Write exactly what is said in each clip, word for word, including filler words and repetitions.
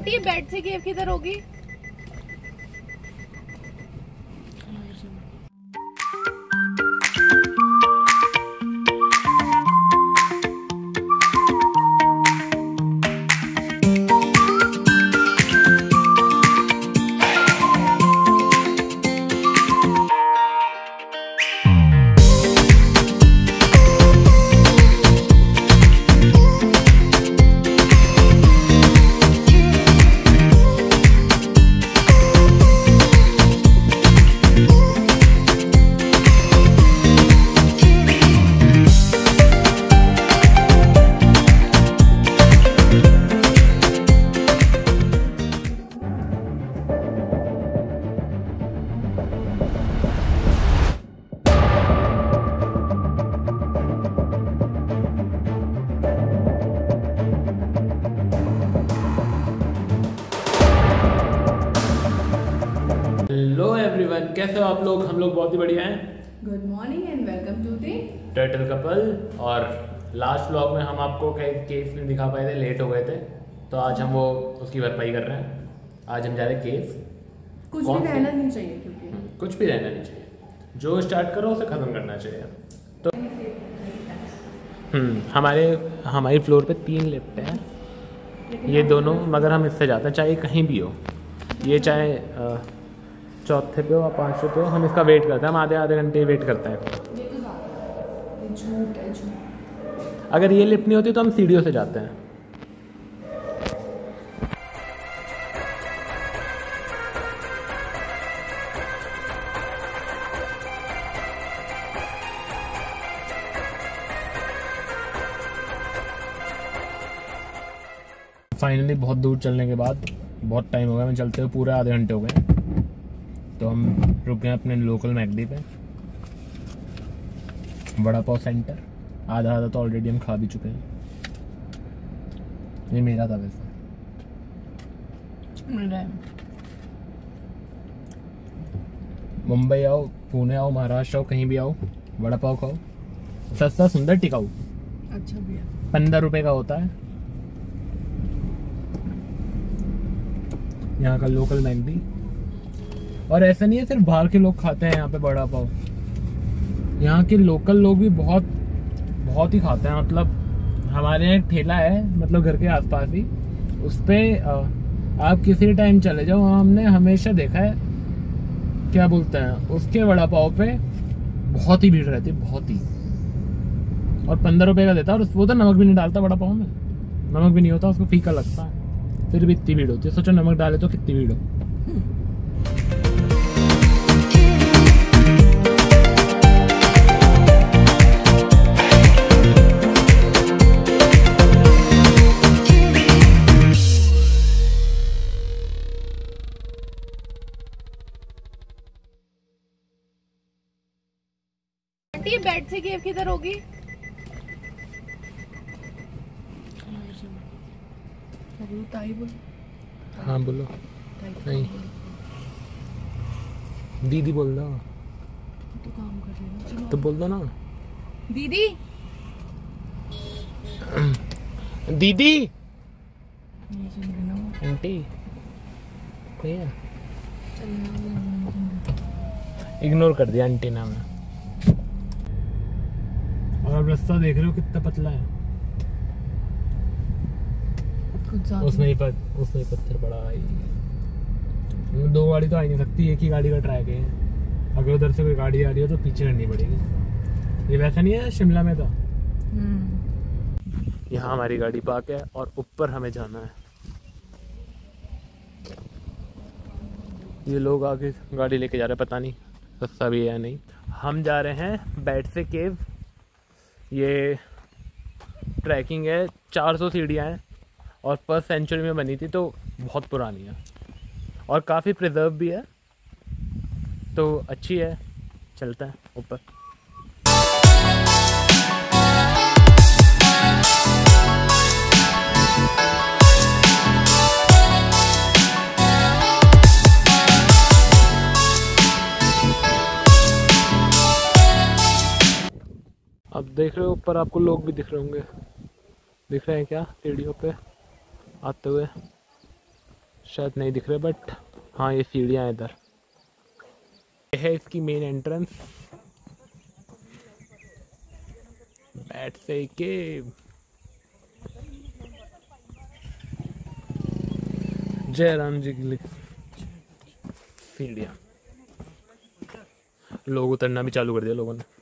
Aunty bed से केव किधर होगी? हेलो एवरीवन, कैसे हो आप लोग? हम लोग बहुत ही बढ़िया हैं। Good morning and welcome to the turtle couple. और लास्ट व्लॉग में हम आपको केव नहीं दिखा पाए थे, लेट हो गए थे, तो आज हम वो उसकी भरपाई कर रहे हैं। आज हम जा रहे हैं केव। कुछ भी रहना नहीं चाहिए, क्योंकि कुछ भी रहना नहीं चाहिए, जो स्टार्ट करो उसे ख़त्म करना चाहिए। तो हम्म हमारे हमारी फ्लोर पे तीन लिफ्ट हैं, ये दोनों, मगर हम इससे जाते हैं चाहे कहीं भी हो। ये चाहे चौथे पे हो या पाँचवें पे हो, हम इसका वेट करते हैं। हम आधे आधे घंटे वेट करते हैं। ये तो ज़्यादा है, झूठ है झूठ। अगर ये लिफ्ट नहीं होती तो हम सीढ़ियों से जाते हैं। फाइनली बहुत दूर चलने के बाद, बहुत टाइम हो गया, मैं चलते हुए पूरे आधे घंटे हो गए, तो हम रुक गए अपने लोकल मैकडी पे, वड़ा पाव सेंटर। आधा आधा तो ऑलरेडी हम खा भी चुके हैं। ये मेरा था वैसे। मुंबई आओ, पुणे आओ, महाराष्ट्र आओ, कहीं भी आओ, वड़ा पाव खाओ, सस्ता, सुंदर, टिकाऊ। अच्छा भैया, पंद्रह रुपए का होता है यहाँ का लोकल मैकडी। और ऐसा नहीं है सिर्फ बाहर के लोग खाते हैं यहाँ पे वड़ा पाव, यहाँ के लोकल लोग भी बहुत बहुत ही खाते हैं। मतलब हमारे यहाँ एक ठेला है, मतलब घर के आसपास ही, उस पे आप किसी टाइम चले जाओ, हमने हमेशा देखा है, क्या बोलते हैं, उसके वड़ा पाव पे बहुत ही भीड़ रहती है, बहुत ही। और पंद्रह रुपए का देता है, और वो तो नमक भी नहीं डालता वड़ा पाव में, नमक भी नहीं होता, उसको फीका लगता है, फिर भी इतनी भीड़ होती है। सोचो नमक डाले तो कितनी भीड़ हो। आंटी बेड से केव किधर होगी? ताई बोल। हाँ बोलो। नहीं, दीदी बोल दो। तो काम कर रही है, तो बोल दो ना दीदी। दीदी, आंटी, भैया, इग्नोर कर दिया आंटी नाम। और अब रास्ता देख रहे हो कितना पतला है। उसमें ही पत, उसमें ही पत्थर पड़ा है। दो गाड़ी तो आ नहीं सकती, एक ही गाड़ी का ट्रैक है। अगर उधर से कोई गाड़ी आ रही हो तो पीछे करनी पड़ेगी। ये वैसा नहीं है शिमला में था। यहाँ हमारी गाड़ी पार्क है और ऊपर हमें जाना है। ये लोग आगे गाड़ी लेके जा रहे हैं, पता नहीं सस्ता भी है या नहीं। हम जा रहे हैं बेड से केव। ये ट्रैकिंग है, चार सौ सीढ़ियाँ हैं और फर्स्ट सेंचुरी में बनी थी, तो बहुत पुरानी है और काफ़ी प्रिजर्व भी है, तो अच्छी है। चलता है ऊपर। अब देख रहे हो ऊपर, आपको लोग भी दिख रहे होंगे। दिख रहे हैं क्या सीढ़ियों पे आते हुए? शायद नहीं दिख रहे, बट हाँ ये सीढ़ियाँ हैं इधर। ये है इसकी मेन एंट्रेंस। बैठ से के जय राम जी की सीढ़ियाँ। लोग उतरना भी चालू कर दिया लोगों ने।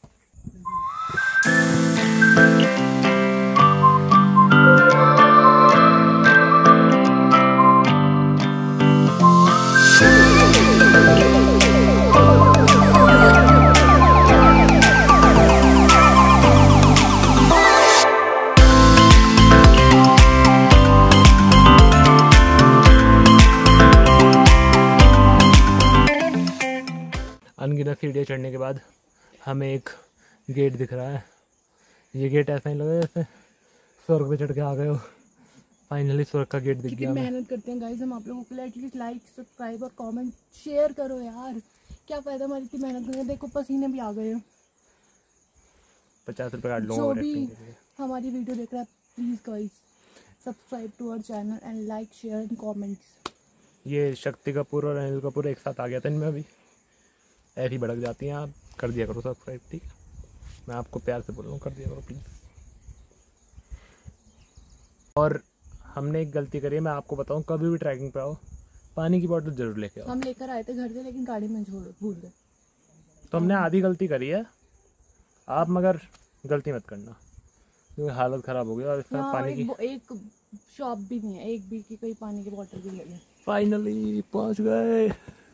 अनगिनत सीढ़ियाँ चढ़ने के बाद हमें एक गेट दिख रहा है। ये गेट ऐसा ही लगा जैसे स्वर्ग पे चढ़ के आ गए हो। फाइनली स्वर्ग का गेट दिख गया। मेहनत करते हैं गाइस हम आप लोगों के लिए। एटलीस्ट लाइक सब्सक्राइब और कमेंट शेयर करो यार। क्या फायदा हमारी इतनी मेहनत करने। देखो पसीने भी आ गए हो। पचास रुपये काट लो। जो भी हमारी वीडियो देख रहा है please guys subscribe to our channel and like share and comments. ये शक्ति कपूर और अनिल कपूर एक साथ आ गया था इनमें भी। ऐसी भड़क जाती हैं आप। कर दिया करो सब्सक्राइब, ठीक है? मैं आपको प्यार से बोल रहा हूँ, कर दिया करो प्लीज़। और हमने एक गलती करी है, मैं आपको बताऊँ, कभी भी ट्रैकिंग पे आओ पानी की बोतल जरूर लेके आओ। हम लेकर आए थे घर से लेकिन गाड़ी में छोड़ भूल गए। तो हमने आधी गलती करी है, आप मगर गलती मत करना क्योंकि हालत ख़राब हो गई। और इसमें पानी एक, की एक शॉप भी नहीं है, एक भी की कोई पानी की बोतल भी नहीं है। फाइनली पहुँच गए।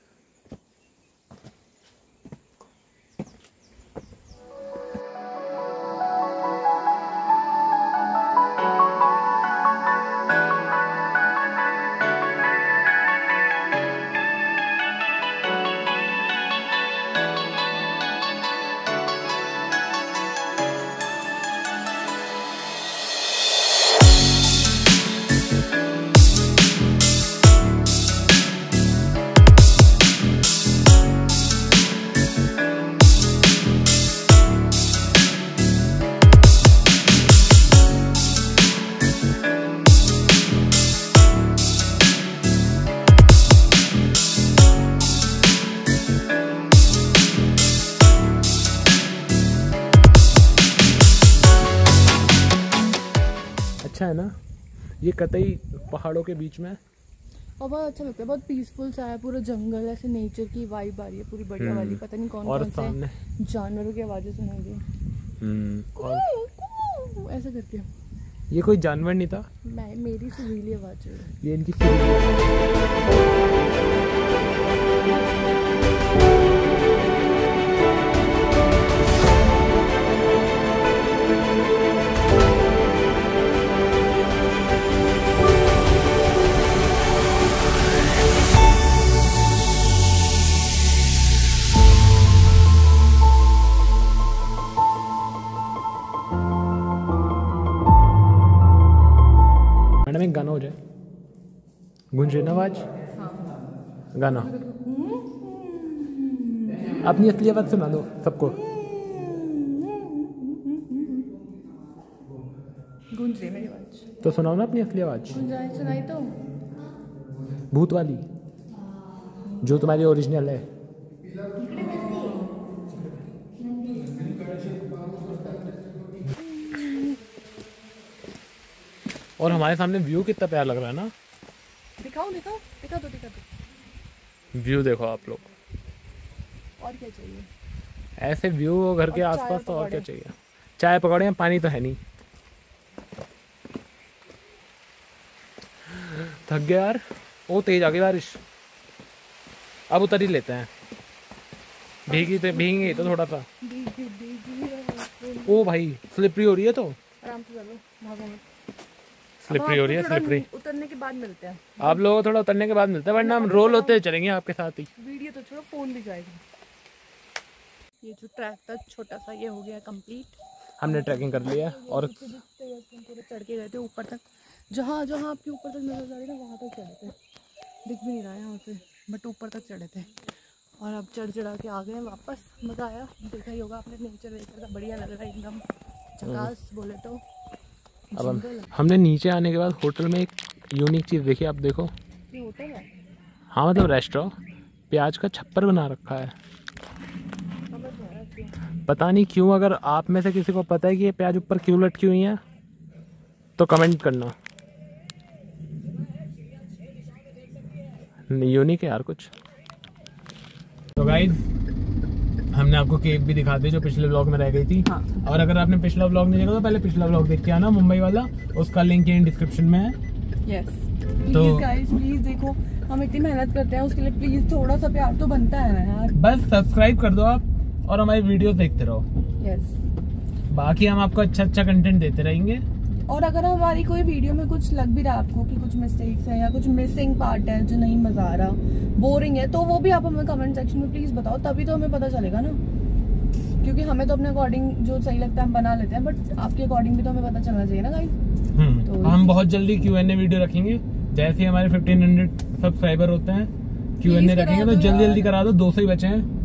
अच्छा है ना, ये कतई पहाड़ों के बीच में और बहुत अच्छा लगता है। बहुत पीसफुल सा है, पूरा जंगल, ऐसे नेचर की वाइब आ रही है पूरी बढ़िया वाली। पता नहीं कौन और कौन से जानवरों की आवाजें सुनेंगे और ऐसा करके। ये कोई जानवर नहीं था, मैं मेरी सुरीली आवाज है ये इनकी। मैडम एक गाना हो जाए, गूंज रही ना आवाज। हाँ। गाना अपनी असली आवाज सुना दो सबको। गूंज रही मेरी आवाज तो सुनाओ ना अपनी असली आवाज। सुनाई तो भूत वाली जो तुम्हारी ओरिजिनल है। और हमारे सामने व्यू कितना प्यारा लग रहा है ना। दिखाओ दिखाओ दिखा दो दिखा दो व्यू देखो आप लोग। और क्या चाहिए ऐसे व्यू घर के आसपास तो और क्या चाहिए। चाय पकौड़े हैं, पानी तो है नहीं। थक गया यार। ओ तेज आ गई बारिश, अब उतर ही लेते हैं। भीगी तो भीगेंगे तो थोड़ा सा। ओ भाई स्लिपरी हो रही है, तो आराम से चलो, भागो मत। स्लिपरी हो रही है, स्लिपरी। उतरने के बाद मिलते हैं आप लोग थोड़ा उतरने के बाद मिलते हैं, वरना हम रोल होते चलेंगे आपके साथ ही। वीडियो तो छोड़ो, फोन भी जाएगा। ये जो ट्रैक था छोटा सा, ये हो गया कंप्लीट। हमने ट्रैकिंग कर लिया और पूरे चढ़ के गए थे ऊपर तक। जहाँ जहाँ आपके ऊपर तक नजर आ रही है ना, वहाँ तक चढ़े थे। दिख भी नहीं रहा है यहाँ से, बट ऊपर तक चढ़े थे। और अब चढ़ चढ़ा के आ गए वापस। मज़ा आया। देखा ही होगा आपने, नेचर वेचर का बढ़िया लग रहा है एकदम झकास बोले तो। अब हम, हमने नीचे आने के बाद होटल में एक यूनिक चीज़ देखी। आप देखो, ये होटल है? हाँ मतलब रेस्टोरेंट, प्याज का छप्पर बना रखा है। समझ नहीं आ रहा क्यों। पता नहीं क्यों। अगर आप में से किसी को पता है कि ये प्याज ऊपर क्यों लटकी हुई है तो कमेंट करना। यूनिक है यार कुछ। तो गाइस हमने आपको केव भी दिखा दी जो पिछले व्लॉग में रह गई थी। हाँ। और अगर आपने पिछला व्लॉग नहीं देखा तो पहले पिछला व्लॉग देख के आना, मुंबई वाला, उसका लिंक ये डिस्क्रिप्शन में है। यस तो- प्लीज गाइस, प्लीज देखो, हम इतनी मेहनत करते हैं उसके लिए प्लीज थोड़ा सा प्यार तो बनता है ना यार। बस सब्सक्राइब कर दो आप और हमारी वीडियो देखते रहो। यस। बाकी हम आपको अच्छा अच्छा कंटेंट देते रहेंगे। और अगर हमारी कोई वीडियो में कुछ लग भी रहा है आपको कि कुछ मिस्टेक्स है या कुछ मिसिंग पार्ट है जो नहीं मजा आ रहा, बोरिंग है, तो वो भी आप हमें कमेंट सेक्शन में प्लीज बताओ, तभी तो हमें पता चलेगा ना। क्योंकि हमें तो अपने अकॉर्डिंग जो सही लगता है हम बना लेते हैं, बट आपके अकॉर्डिंग भी तो हमें पता चलना चाहिए ना गाइस। हम्म तो हम बहुत जल्दी क्यू एन ए वीडियो रखेंगे। जैसे ही हमारे फिफ्टीन हंड्रेड सब्सक्राइबर होते हैं क्यू एन ए Please रखेंगे करा तो दो जल्दी यार। जल्दी करा दो, दो सौ ही बचे हैं।